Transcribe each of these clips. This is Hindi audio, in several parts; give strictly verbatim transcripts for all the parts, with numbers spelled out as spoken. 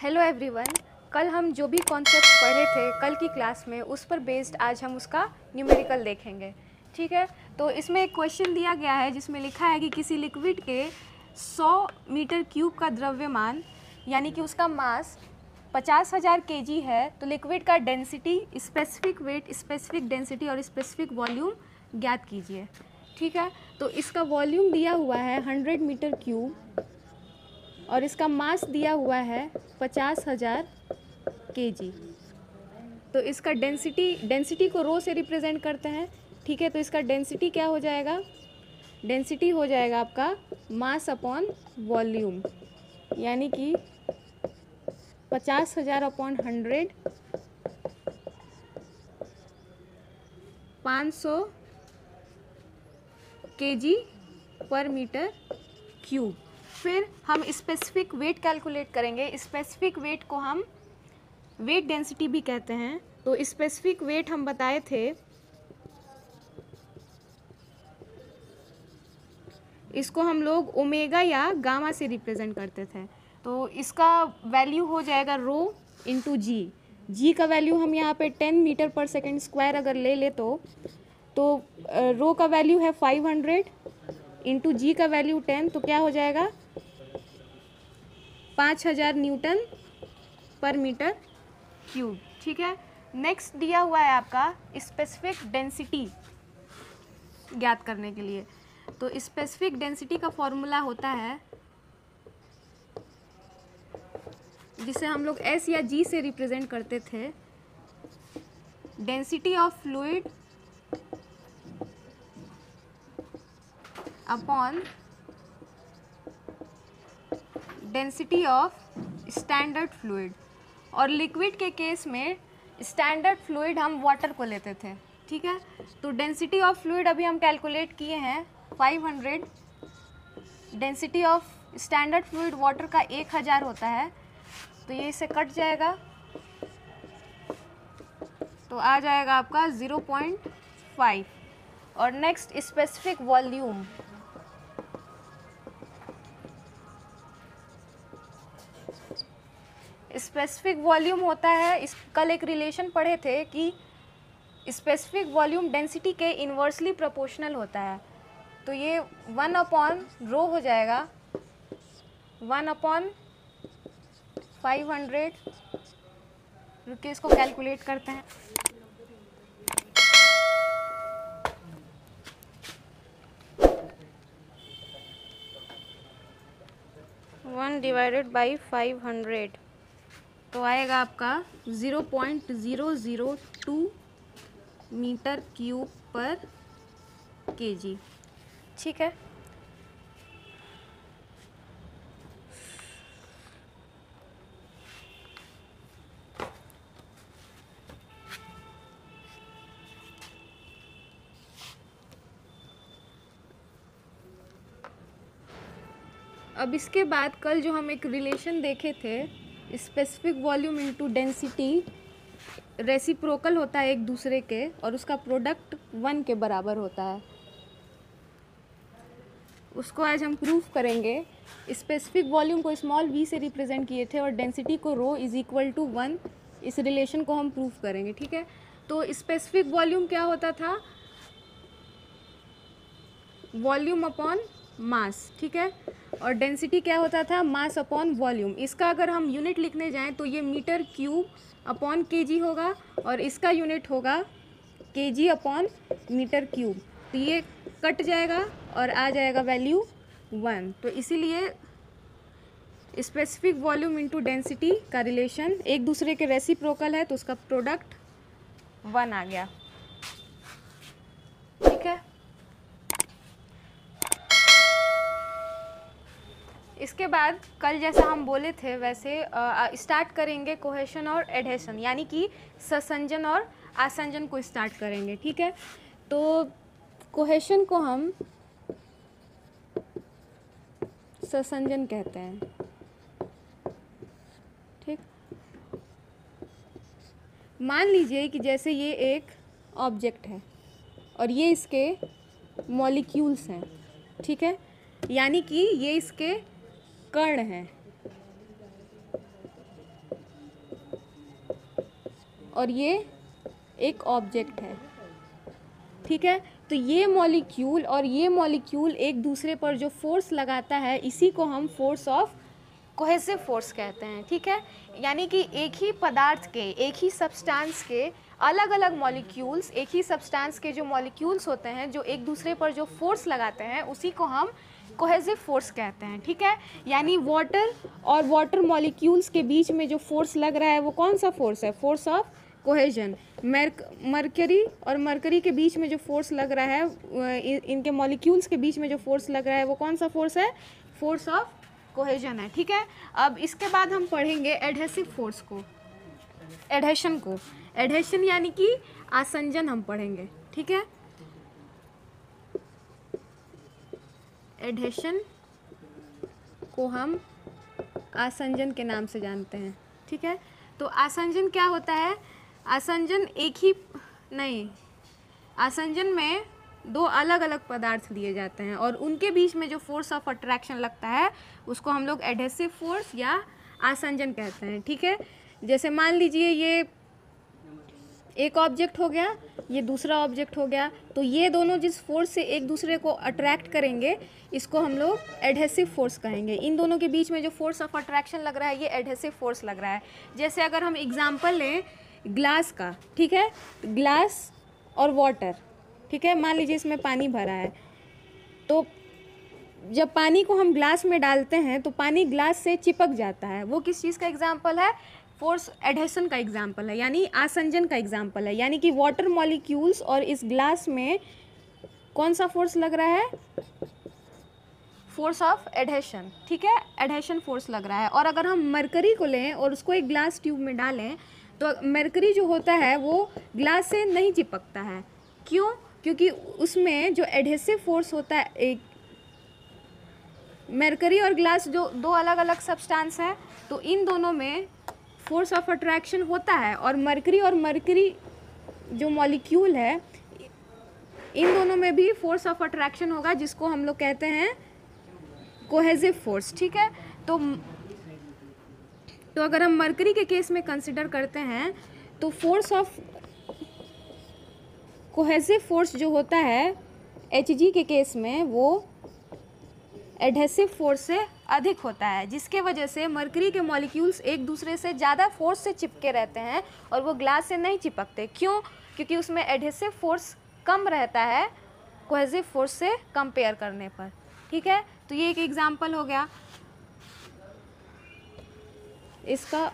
Hello everyone. कल हम जो भी कॉन्सेप्ट पढ़े थे कल की क्लास में, उस पर बेस्ड आज हम उसका न्यूमेरिकल देखेंगे। ठीक है, तो इसमें एक क्वेश्चन दिया गया है जिसमें लिखा है कि किसी लिक्विड के सौ मीटर क्यूब का द्रव्यमान यानी कि उसका मास पचास हज़ार के जी है, तो लिक्विड का density, specific weight, specific density और स्पेसिफिक वॉल्यूम ज्ञात कीजिए। ठीक है, तो इसका वॉल्यूम दिया हुआ है हंड्रेड मीटर क्यूब और इसका मास दिया हुआ है पचास हज़ार के जी। तो इसका डेंसिटी डेंसिटी को रो से रिप्रेजेंट करते हैं। ठीक है, तो इसका डेंसिटी क्या हो जाएगा? डेंसिटी हो जाएगा आपका मास अपॉन वॉल्यूम, यानी कि पचास हज़ार अपॉन हंड्रेड, पाँच सौ के जी पर मीटर क्यूब। फिर हम स्पेसिफिक वेट कैलकुलेट करेंगे। स्पेसिफिक वेट को हम वेट डेंसिटी भी कहते हैं। तो स्पेसिफिक वेट हम बताए थे, इसको हम लोग ओमेगा या गामा से रिप्रेजेंट करते थे। तो इसका वैल्यू हो जाएगा रो इंटू जी। जी का वैल्यू हम यहाँ पे ten metre per second square अगर ले ले तो तो रो का वैल्यू है फाइव हंड्रेड इंटू जी का वैल्यू टेन, तो क्या हो जाएगा? पाँच हज़ार न्यूटन पर मीटर क्यूब। ठीक है, नेक्स्ट दिया हुआ है आपका स्पेसिफिक डेंसिटी ज्ञात करने के लिए। तो स्पेसिफिक डेंसिटी का फॉर्मूला होता है, जिसे हम लोग एस या जी से रिप्रेजेंट करते थे, density of fluid upon density of standard fluid. और लिक्विड के केस में स्टैंडर्ड फ्लूइड हम वाटर को लेते थे। ठीक है, तो डेंसिटी ऑफ फ्लूइड अभी हम कैलकुलेट किए हैं five hundred, density of standard fluid water का एक हज़ार होता है, तो ये इससे कट जाएगा, तो आ जाएगा आपका ज़ीरो पॉइंट फाइव। और next specific volume, specific volume होता है, इस कल एक रिलेशन पढ़े थे कि स्पेसिफिक वॉल्यूम डेंसिटी के इन्वर्सली प्रोपोर्शनल होता है। तो ये वन अपॉन रो हो जाएगा, वन अपॉन फाइव हंड्रेड। रुकिए, इसको कैलकुलेट करते हैं। One divided by five hundred, तो आएगा आपका zero point zero zero two metre cube पर केजी। ठीक है, अब इसके बाद कल जो हम एक रिलेशन देखे थे, specific volume into density reciprocal होता है एक दूसरे के, और उसका प्रोडक्ट वन के बराबर होता है। उसको आज हम प्रूफ करेंगे। स्पेसिफिक वॉल्यूम को स्मॉल वी से रिप्रेजेंट किए थे और डेंसिटी को rho is equal to one. इस रिलेशन को हम प्रूफ करेंगे। ठीक है, तो स्पेसिफिक वॉल्यूम क्या होता था? Volume upon mass. ठीक है, और डेंसिटी क्या होता था? Mass upon volume. इसका अगर हम यूनिट लिखने जाएं तो ये मीटर क्यूब अपॉन केजी होगा, और इसका यूनिट होगा केजी अपॉन मीटर क्यूब। तो ये कट जाएगा और आ जाएगा वैल्यू वन। तो इसीलिए स्पेसिफिक वॉल्यूम इनटू डेंसिटी का रिलेशन एक दूसरे के रेसिप्रोकल है, तो उसका प्रोडक्ट वन आ गया। ठीक है, इसके बाद कल जैसा हम बोले थे वैसे स्टार्ट करेंगे कोहेशन और एडहेशन, यानी कि संसंजन और आसंजन को स्टार्ट करेंगे। ठीक है, तो कोहेशन को हम संसंजन कहते हैं। ठीक, मान लीजिए कि जैसे ये एक ऑब्जेक्ट है और ये इसके मॉलिक्यूल्स हैं। ठीक है, यानी कि ये इसके कण हैं। और ये एक ऑब्जेक्ट है, ठीक है। तो ये मॉलिक्यूल और ये मॉलिक्यूल एक दूसरे पर जो फोर्स लगाता है इसी को हम फोर्स ऑफ कोहेसिव फोर्स कहते हैं, ठीक है। यानी कि एक ही पदार्थ के, एक ही सब्सटेंस के अलग अलग मॉलिक्यूल्स, एक ही सब्सटेंस के जो मॉलिक्यूल्स होते हैं जो एक दूसरे पर जो फोर्स लगाते हैं उसी को हम कोहेसिव फोर्स कहते हैं, ठीक है। यानी वाटर और वाटर मॉलिक्यूल्स के बीच में जो फोर्स लग रहा है वो कौन सा फोर्स है? Force of cohesion. Merc mercury और मरकरी के बीच में जो फोर्स लग रहा है, इनके मॉलिक्यूल्स के बीच में जो फोर्स लग रहा है वो कौन सा फोर्स है? फोर्स ऑफ कोहेजन है, ठीक है। अब इसके बाद हम पढ़ेंगे एडहेसिव फोर्स को, एडहेशन को। एडहेशन यानी कि आसंजन हम पढ़ेंगे, ठीक है। एडहेशन को हम आसंजन के नाम से जानते हैं, ठीक है। तो आसंजन क्या होता है? आसंजन एक ही नहीं, आसंजन में दो अलग अलग पदार्थ लिए जाते हैं और उनके बीच में जो फोर्स ऑफ अट्रैक्शन लगता है उसको हम लोग एडहेसिव फोर्स या आसंजन कहते हैं, ठीक है। जैसे मान लीजिए ये एक ऑब्जेक्ट हो गया, ये दूसरा ऑब्जेक्ट हो गया, तो ये दोनों जिस फोर्स से एक दूसरे को अट्रैक्ट करेंगे इसको हम लोग एडहेसिव फोर्स कहेंगे। इन दोनों के बीच में जो फोर्स ऑफ अट्रैक्शन लग रहा है ये एडहेसिव फोर्स लग रहा है। जैसे अगर हम एग्जांपल लें ग्लास का, ठीक है, ग्लास और वाटर, ठीक है। मान लीजिए इसमें पानी भरा है, तो जब पानी को हम ग्लास में डालते हैं तो पानी ग्लास से चिपक जाता है। वो किस चीज़ का एग्जाम्पल है? फोर्स एडहेशन का एग्जाम्पल है, यानी आसंजन का एग्जाम्पल है। यानी कि वाटर मॉलिक्यूल्स और इस ग्लास में कौन सा फोर्स लग रहा है? फोर्स ऑफ एडहेशन, ठीक है, एडहेशन फोर्स लग रहा है। और अगर हम मरकरी को लें और उसको एक ग्लास ट्यूब में डालें तो मरकरी जो होता है वो ग्लास से नहीं चिपकता है। क्यों? क्योंकि उसमें जो एडहेसिव फोर्स होता है, एक मरकरी और ग्लास जो दो अलग अलग सब्सटेंस है, तो इन दोनों में फोर्स ऑफ अट्रैक्शन होता है और मरकरी और मरकरी जो मॉलिक्यूल है इन दोनों में भी फोर्स ऑफ अट्रैक्शन होगा जिसको हम लोग कहते हैं कोहेसिव फोर्स, ठीक है। तो तो अगर हम मरकरी के केस में कंसिडर करते हैं तो फोर्स ऑफ कोहेसिव फोर्स जो होता है एच जी के केस में वो एडहेसिव फोर्स से अधिक होता है, जिसके वजह से मरकरी के मॉलिक्यूल्स एक दूसरे से ज़्यादा फोर्स से चिपके रहते हैं और वो ग्लास से नहीं चिपकते। क्यों? क्योंकि उसमें एडहेसिव फोर्स कम रहता है कोहेसिव फोर्स से कंपेयर करने पर, ठीक है। तो ये एक एग्जांपल हो गया इसका।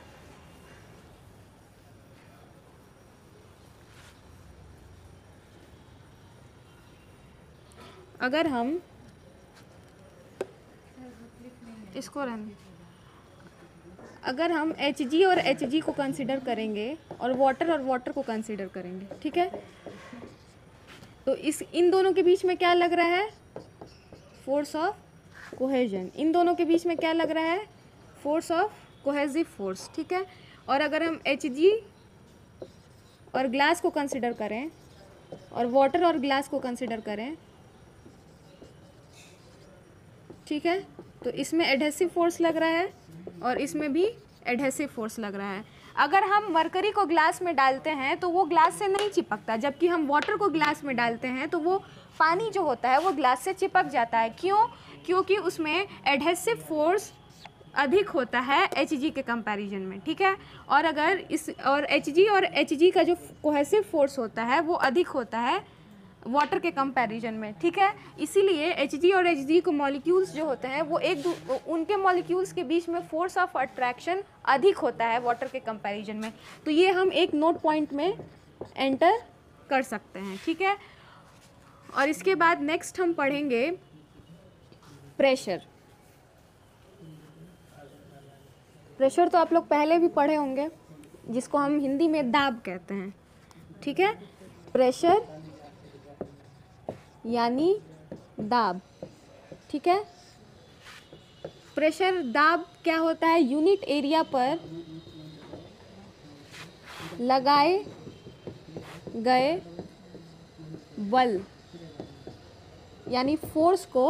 अगर हम इसको रन अगर हम एच जी और एच जी को कंसिडर करेंगे और वाटर और वाटर को कंसिडर करेंगे, ठीक है, तो इस इन दोनों के बीच में क्या लग रहा है? Force of cohesion. इन दोनों के बीच में क्या लग रहा है? फोर्स ऑफ कोहेसिव फोर्स, ठीक है। और अगर हम एच जी और ग्लास को कंसिडर करें और वाटर और ग्लास को कंसिडर करें, ठीक है, तो इसमें एडहेसिव फोर्स लग रहा है और इसमें भी एडहेसिव फोर्स लग रहा है। अगर हम मरकरी को ग्लास में डालते हैं तो वो ग्लास से नहीं चिपकता, जबकि हम वाटर को ग्लास में डालते हैं तो वो पानी जो होता है वो ग्लास से चिपक जाता है। क्यों? क्योंकि उसमें एडहेसिव फोर्स अधिक होता है एच जी के कंपैरिजन में, ठीक है। और अगर इस और एच जी और एच जी का जो कोहेसिव फोर्स होता है वो अधिक होता है वाटर के कंपैरिजन में, ठीक है। इसीलिए एच जी और एच जी को मॉलिक्यूल्स जो होते हैं वो एक उनके मॉलिक्यूल्स के बीच में फोर्स ऑफ अट्रैक्शन अधिक होता है वाटर के कंपैरिजन में। तो ये हम एक नोट पॉइंट में एंटर कर सकते हैं, ठीक है। और इसके बाद नेक्स्ट हम पढ़ेंगे प्रेशर। प्रेशर तो आप लोग पहले भी पढ़े होंगे, जिसको हम हिंदी में दाब कहते हैं, ठीक है। प्रेशर यानी दाब, ठीक है। प्रेशर दाब क्या होता है? यूनिट एरिया पर लगाए गए बल यानी फोर्स को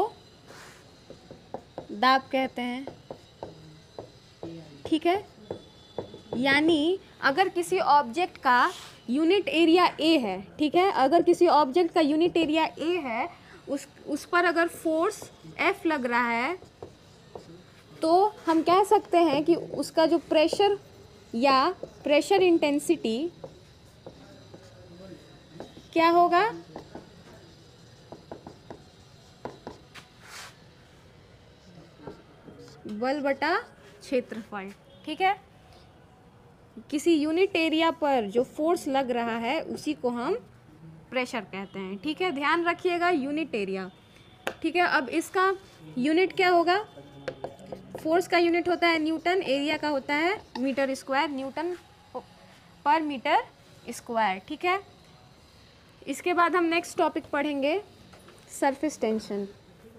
दाब कहते हैं, ठीक है। यानी अगर किसी ऑब्जेक्ट का यूनिट एरिया ए है, ठीक है, अगर किसी ऑब्जेक्ट का यूनिट एरिया ए है, उस उस पर अगर फोर्स एफ लग रहा है, तो हम कह सकते हैं कि उसका जो प्रेशर या प्रेशर इंटेंसिटी क्या होगा, बल बटा क्षेत्रफल। ठीक है, किसी यूनिट एरिया पर जो फोर्स लग रहा है उसी को हम प्रेशर कहते हैं। ठीक है, ध्यान रखिएगा, यूनिट एरिया। ठीक है, अब इसका यूनिट क्या होगा, फोर्स का यूनिट होता है न्यूटन, एरिया का होता है मीटर स्क्वायर, न्यूटन पर मीटर स्क्वायर। ठीक है, इसके बाद हम नेक्स्ट टॉपिक पढ़ेंगे सरफेस टेंशन।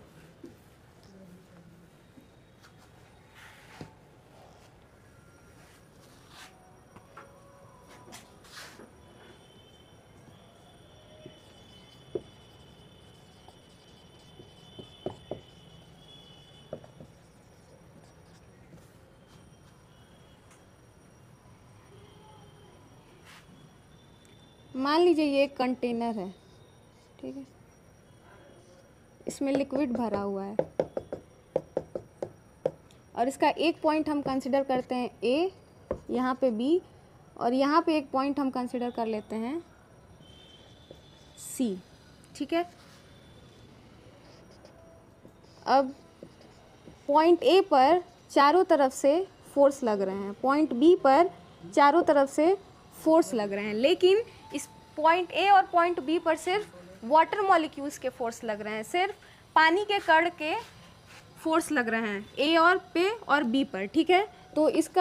मान लीजिए ये एक कंटेनर है, ठीक है, इसमें लिक्विड भरा हुआ है और इसका एक पॉइंट हम कंसिडर करते हैं ए, यहाँ पे बी, और यहाँ पे एक पॉइंट हम कंसिडर कर लेते हैं सी। ठीक है, अब पॉइंट ए पर चारों तरफ से फोर्स लग रहे हैं, पॉइंट बी पर चारों तरफ से फोर्स लग रहे हैं, लेकिन इस पॉइंट ए और पॉइंट बी पर सिर्फ वाटर मॉलिक्यूल्स के फोर्स लग रहे हैं, सिर्फ पानी के कण के फोर्स लग रहे हैं ए और पे और बी पर। ठीक है, तो इसका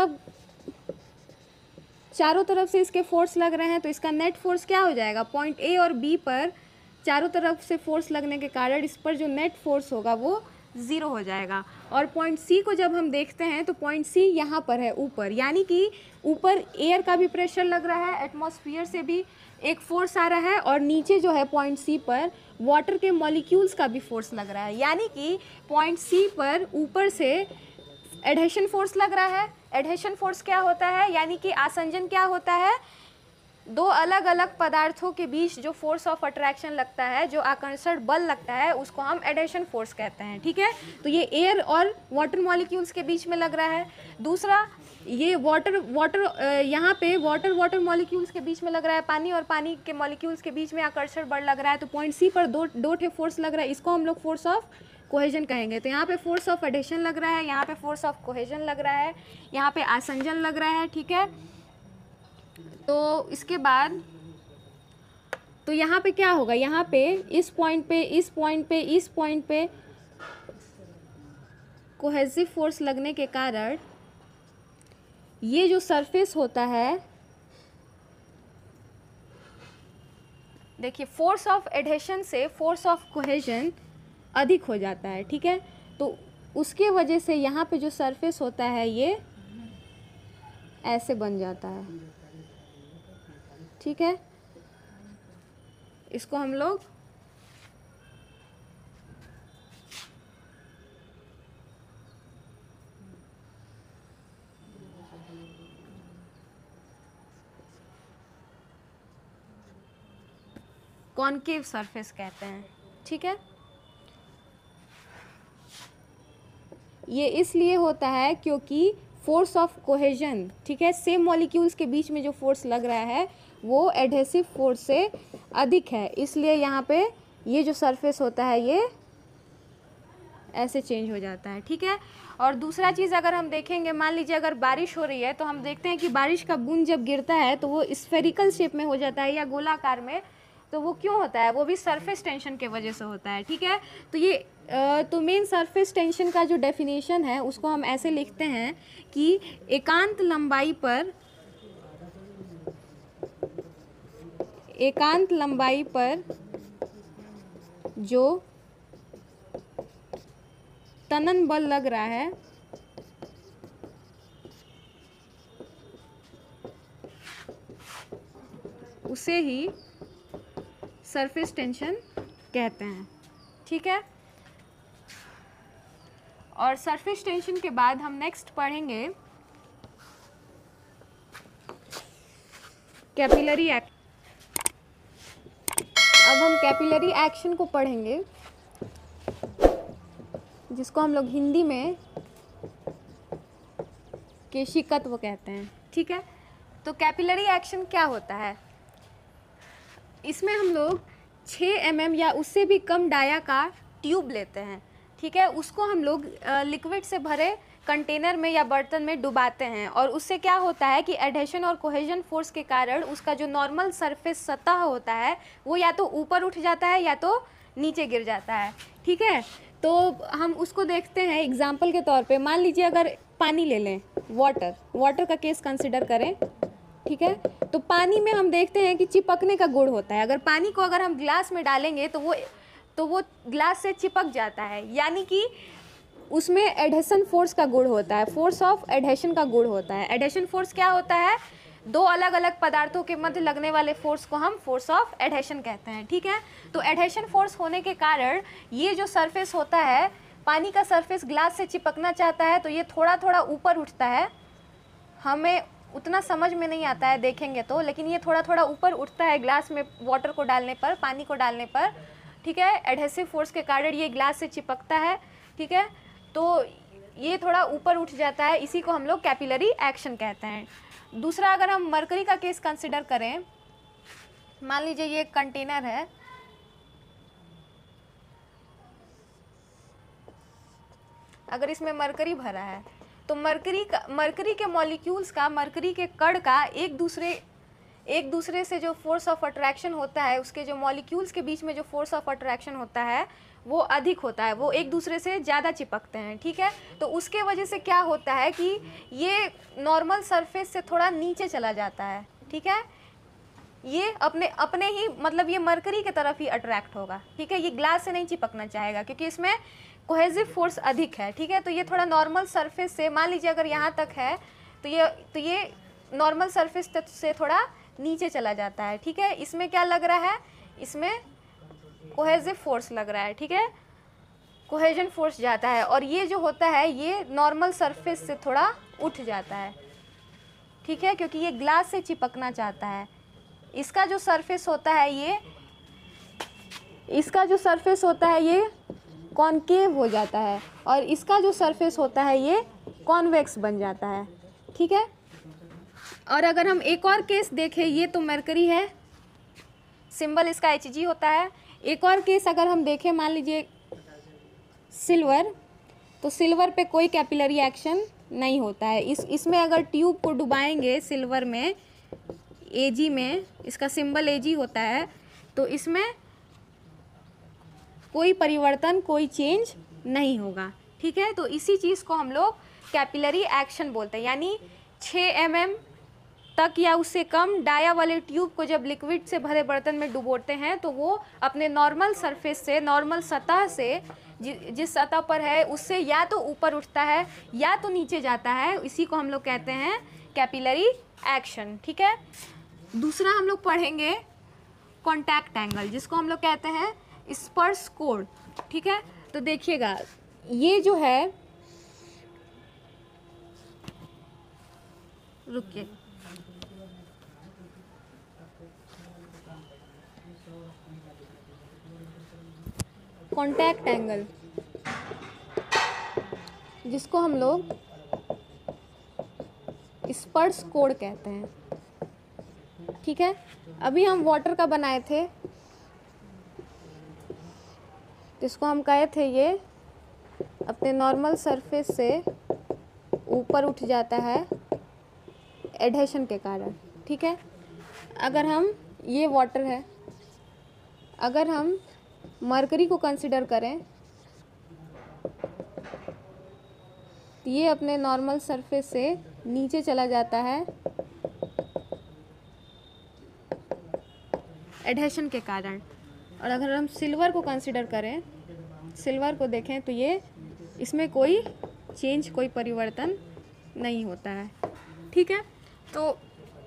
चारों तरफ से इसके फोर्स लग रहे हैं, तो इसका नेट फोर्स क्या हो जाएगा, पॉइंट ए और बी पर चारों तरफ से फोर्स लगने के कारण इस पर जो नेट फोर्स होगा वो ज़ीरो हो जाएगा। और पॉइंट सी को जब हम देखते हैं तो पॉइंट सी यहाँ पर है ऊपर, यानी कि ऊपर एयर का भी प्रेशर लग रहा है, एटमॉस्फेयर से भी एक फोर्स आ रहा है, और नीचे जो है पॉइंट सी पर वाटर के मॉलिक्यूल्स का भी फोर्स लग रहा है, यानी कि पॉइंट सी पर ऊपर से एडहेशन फोर्स लग रहा है। एडहेशन फोर्स क्या होता है, यानी कि आसंजन क्या होता है, दो अलग अलग पदार्थों के बीच जो फोर्स ऑफ अट्रैक्शन लगता है, जो आकर्षण बल लगता है, उसको हम एडहेशन फोर्स कहते हैं। ठीक है, तो ये एयर और वाटर मॉलिक्यूल्स के बीच में लग रहा है। दूसरा, ये वाटर वाटर यहाँ पे वाटर वाटर मॉलिक्यूल्स के बीच में लग रहा है, पानी और पानी के मॉलिक्यूल्स के बीच में आकर्षण बल लग रहा है। तो पॉइंट सी पर दो दो ठे फोर्स लग रहा है, इसको हम लोग फोर्स ऑफ कोहेजन कहेंगे। तो यहाँ पे फोर्स ऑफ एडहेशन लग रहा है, यहाँ पे फोर्स ऑफ कोहेजन लग रहा है, यहाँ पे आसंजन लग रहा है। ठीक है, तो इसके बाद तो यहाँ पे क्या होगा, यहाँ पे इस पॉइंट पे इस पॉइंट पे इस पॉइंट पे कोहेसिव फोर्स लगने के कारण ये जो सरफेस होता है, देखिए फोर्स ऑफ एडहेशन से फोर्स ऑफ कोहेजन अधिक हो जाता है। ठीक है, तो उसके वजह से यहाँ पे जो सरफेस होता है ये ऐसे बन जाता है। ठीक है, इसको हम लोग कॉनकेव सरफेस कहते हैं। ठीक है, ये इसलिए होता है क्योंकि फोर्स ऑफ कोहेजन, ठीक है, सेम मॉलिक्यूल्स के बीच में जो फोर्स लग रहा है वो एडहेसिव फोर्स से अधिक है, इसलिए यहाँ पे ये जो सरफेस होता है ये ऐसे चेंज हो जाता है। ठीक है, और दूसरा चीज़ अगर हम देखेंगे, मान लीजिए अगर बारिश हो रही है तो हम देखते हैं कि बारिश का बूंद जब गिरता है तो वो स्फेरिकल शेप में हो जाता है या गोलाकार में। तो वो क्यों होता है, वो भी सरफेस टेंशन के वजह से होता है। ठीक है, तो ये तो मेन सरफेस टेंशन का जो डेफिनेशन है उसको हम ऐसे लिखते हैं कि एकांत लंबाई पर एकांत लंबाई पर जो तनन बल लग रहा है उसे ही सरफेस टेंशन कहते हैं। ठीक है, और सरफेस टेंशन के बाद हम नेक्स्ट पढ़ेंगे कैपिलरी एक्ट अब हम कैपिलरी एक्शन को पढ़ेंगे, जिसको हम लोग हिंदी में केशिकत्व कहते हैं। ठीक है, तो कैपिलरी एक्शन क्या होता है? इसमें हम लोग छः एम एम या उससे भी कम डाया का ट्यूब लेते हैं। ठीक है, उसको हम लोग लिक्विड से भरे कंटेनर में या बर्तन में डुबाते हैं, और उससे क्या होता है कि एडहेशन और कोहेजन फोर्स के कारण उसका जो नॉर्मल सरफेस सतह होता है वो या तो ऊपर उठ जाता है या तो नीचे गिर जाता है। ठीक है, तो हम उसको देखते हैं एग्जाम्पल के तौर पे। मान लीजिए अगर पानी ले लें, वाटर वाटर का केस कंसिडर करें। ठीक है, तो पानी में हम देखते हैं कि चिपकने का गुण होता है। अगर पानी को अगर हम ग्लास में डालेंगे तो वो तो वो ग्लास से चिपक जाता है, यानी कि उसमें एडहेशन फोर्स का गुण होता है, फोर्स ऑफ एडहेशन का गुण होता है। एडहेशन फोर्स क्या होता है? दो अलग अलग पदार्थों के मध्य लगने वाले फोर्स को हम फोर्स ऑफ एडहेशन कहते हैं। ठीक है, तो एडहेशन फोर्स होने के कारण ये जो सरफेस होता है, पानी का सरफेस ग्लास से चिपकना चाहता है तो ये थोड़ा थोड़ा ऊपर उठता है। हमें उतना समझ में नहीं आता है देखेंगे तो, लेकिन ये थोड़ा थोड़ा ऊपर उठता है ग्लास में वाटर को डालने पर, पानी को डालने पर। ठीक है, एडहेसिव फोर्स के कारण ये ग्लास से चिपकता है। ठीक है, तो ये थोड़ा ऊपर उठ जाता है, इसी को हम लोग कैपिलरी एक्शन कहते हैं। दूसरा, अगर हम मरकरी का केस कंसिडर करें, मान लीजिए ये एक कंटेनर है, अगर इसमें मरकरी भरा है तो मरकरी का मरकरी के मॉलिक्यूल्स का, मरकरी के कण का एक दूसरे एक दूसरे से जो फोर्स ऑफ अट्रैक्शन होता है, उसके जो मॉलिक्यूल्स के बीच में जो फोर्स ऑफ अट्रैक्शन होता है वो अधिक होता है, वो एक दूसरे से ज़्यादा चिपकते हैं। ठीक है, तो उसके वजह से क्या होता है कि ये नॉर्मल सरफेस से थोड़ा नीचे चला जाता है। ठीक है, ये अपने अपने ही मतलब ये मरकरी की तरफ ही अट्रैक्ट होगा। ठीक है, ये ग्लास से नहीं चिपकना चाहेगा क्योंकि इसमें कोहेसिव फोर्स अधिक है। ठीक है, तो ये थोड़ा नॉर्मल सरफेस से, मान लीजिए अगर यहाँ तक है तो ये तो ये नॉर्मल सरफेस से थोड़ा नीचे चला जाता है। ठीक है, इसमें क्या लग रहा है? इसमें कोहेसिव फोर्स लग रहा है। ठीक है, कोहेजन फोर्स जाता है, और ये जो होता है ये नॉर्मल सरफेस से थोड़ा उठ जाता है। ठीक है, क्योंकि ये ग्लास से चिपकना चाहता है। इसका जो सरफेस होता है ये इसका जो सरफेस होता है ये कॉनकेव हो जाता है, और इसका जो सरफेस होता है ये कॉन्वेक्स बन जाता है। ठीक है, और अगर हम एक और केस देखें, ये तो मरकरी है, सिंबल इसका एच जी होता है। एक और केस अगर हम देखें, मान लीजिए सिल्वर, तो सिल्वर पे कोई कैपिलरी एक्शन नहीं होता है। इस इसमें अगर ट्यूब को डुबाएंगे सिल्वर में, एजी में, इसका सिंबल एजी होता है, तो इसमें कोई परिवर्तन, कोई चेंज नहीं होगा। ठीक है, तो इसी चीज़ को हम लोग कैपिलरी एक्शन बोलते हैं। यानी छः एम एम तक या उससे कम डाया वाले ट्यूब को जब लिक्विड से भरे बर्तन में डुबोते हैं तो वो अपने नॉर्मल सरफेस से, नॉर्मल सतह से, जि, जिस सतह पर है उससे या तो ऊपर उठता है या तो नीचे जाता है। इसी को हम लोग कहते हैं कैपिलरी एक्शन। ठीक है, दूसरा हम लोग पढ़ेंगे कॉन्टैक्ट एंगल, जिसको हम लोग कहते हैं स्पर्श कोण। ठीक है, तो देखिएगा ये जो है, रुकिए, कॉन्टैक्ट एंगल, जिसको हम लोग स्पर्श कोण कहते हैं। ठीक है, अभी हम वाटर का बनाए थे, जिसको हम कहे थे ये अपने नॉर्मल सरफेस से ऊपर उठ जाता है एडहेशन के कारण। ठीक है, अगर हम, ये वाटर है, अगर हम मरकरी को कंसिडर करें तो ये अपने नॉर्मल सरफेस से नीचे चला जाता है एडहेशन के कारण। और अगर हम सिल्वर को कंसिडर करें, सिल्वर को देखें तो ये, इसमें कोई चेंज, कोई परिवर्तन नहीं होता है। ठीक है, तो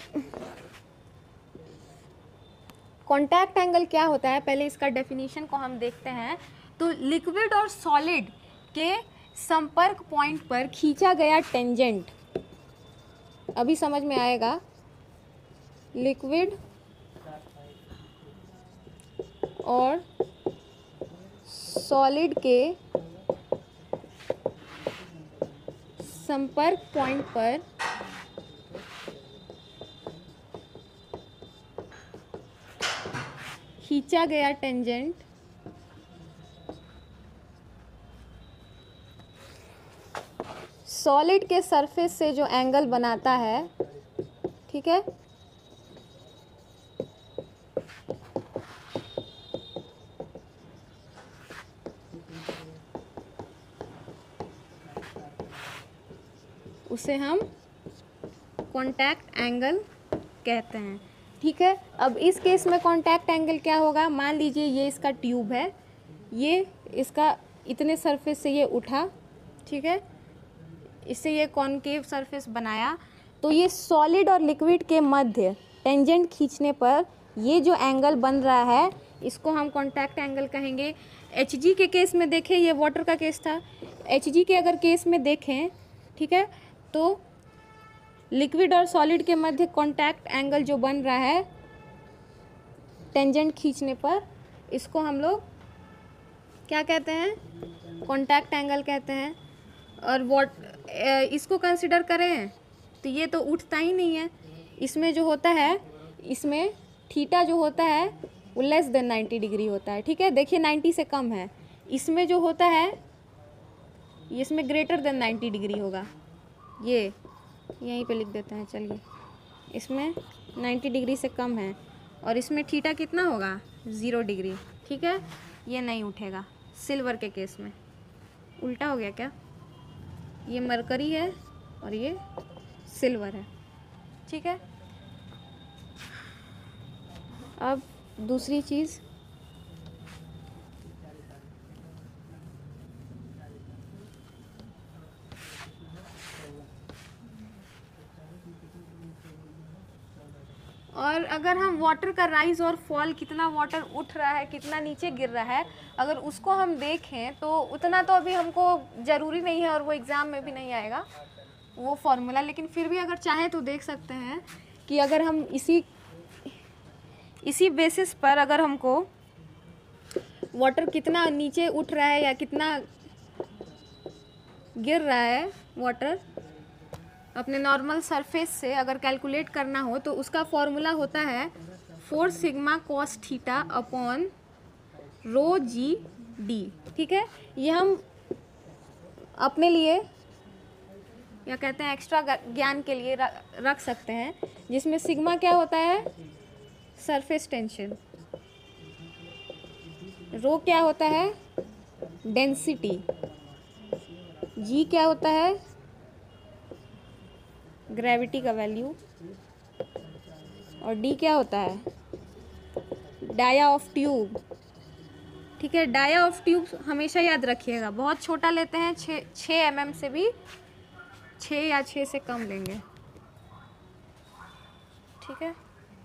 कॉन्टैक्ट एंगल क्या होता है, पहले इसका डेफिनेशन को हम देखते हैं। तो लिक्विड और सॉलिड के संपर्क पॉइंट पर खींचा गया टेंजेंट, अभी समझ में आएगा, लिक्विड और सॉलिड के संपर्क पॉइंट पर खींचा गया टेंजेंट सॉलिड के सरफेस से जो एंगल बनाता है, ठीक है, उसे हम कॉन्टैक्ट एंगल कहते हैं। ठीक है, अब इस केस में कॉन्टैक्ट एंगल क्या होगा? मान लीजिए ये इसका ट्यूब है, ये इसका इतने सरफेस से ये उठा, ठीक है, इससे ये कॉनकेव सरफेस बनाया, तो ये सॉलिड और लिक्विड के मध्य टेंजेंट खींचने पर ये जो एंगल बन रहा है इसको हम कॉन्टैक्ट एंगल कहेंगे। एच जी के केस में देखें, ये वाटर का केस था, एच जी के अगर केस में देखें, ठीक है, तो लिक्विड और सॉलिड के मध्य कॉन्टैक्ट एंगल जो बन रहा है टेंजेंट खींचने पर, इसको हम लोग क्या कहते हैं? कॉन्टैक्ट एंगल कहते हैं। और वॉट इसको कंसिडर करें तो ये तो उठता ही नहीं है, इसमें जो होता है, इसमें थीटा जो होता है वो लेस देन नाइन्टी डिग्री होता है। ठीक है, देखिए नाइन्टी से कम है, इसमें जो होता है इसमें ग्रेटर देन नाइन्टी डिग्री होगा। ये यहीं पे लिख देते हैं, चलिए, इसमें नाइन्टी डिग्री से कम है और इसमें थीटा कितना होगा? Zero degree. ठीक है, ये नहीं उठेगा। सिल्वर के केस में उल्टा हो गया क्या? ये मरकरी है और ये सिल्वर है। ठीक है, अब दूसरी चीज़, और अगर हम वाटर का राइज और फॉल, कितना वाटर उठ रहा है, कितना नीचे गिर रहा है, अगर उसको हम देखें तो उतना तो अभी हमको ज़रूरी नहीं है और वो एग्ज़ाम में भी नहीं आएगा वो फॉर्मूला, लेकिन फिर भी अगर चाहें तो देख सकते हैं कि अगर हम इसी इसी बेसिस पर अगर हमको वाटर कितना नीचे उठ रहा है या कितना गिर रहा है वाटर अपने नॉर्मल सरफेस से अगर कैलकुलेट करना हो, तो उसका फॉर्मूला होता है four sigma cos theta upon rho g d. ठीक है, ये हम अपने लिए या कहते हैं एक्स्ट्रा ज्ञान के लिए रख सकते हैं, जिसमें सिग्मा क्या होता है? Surface tension. रो क्या होता है? डेंसिटी। जी क्या होता है? ग्रेविटी का वैल्यू। और डी क्या होता है? Dia of tube. ठीक है, डाया ऑफ ट्यूब हमेशा याद रखिएगा, बहुत छोटा लेते हैं, छः छः एम एम से भी छः या छः से कम लेंगे। ठीक है,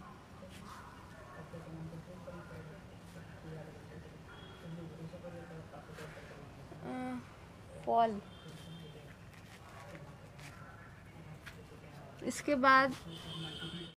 फॉल, इसके बाद